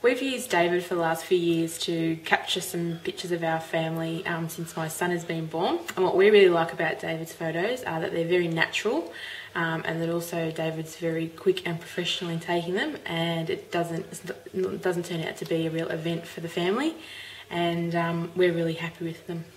We've used David for the last few years to capture some pictures of our family since my son has been born. And what we really like about David's photos are that they're very natural, and that also David's very quick and professional in taking them, and it doesn't turn out to be a real event for the family, and we're really happy with them.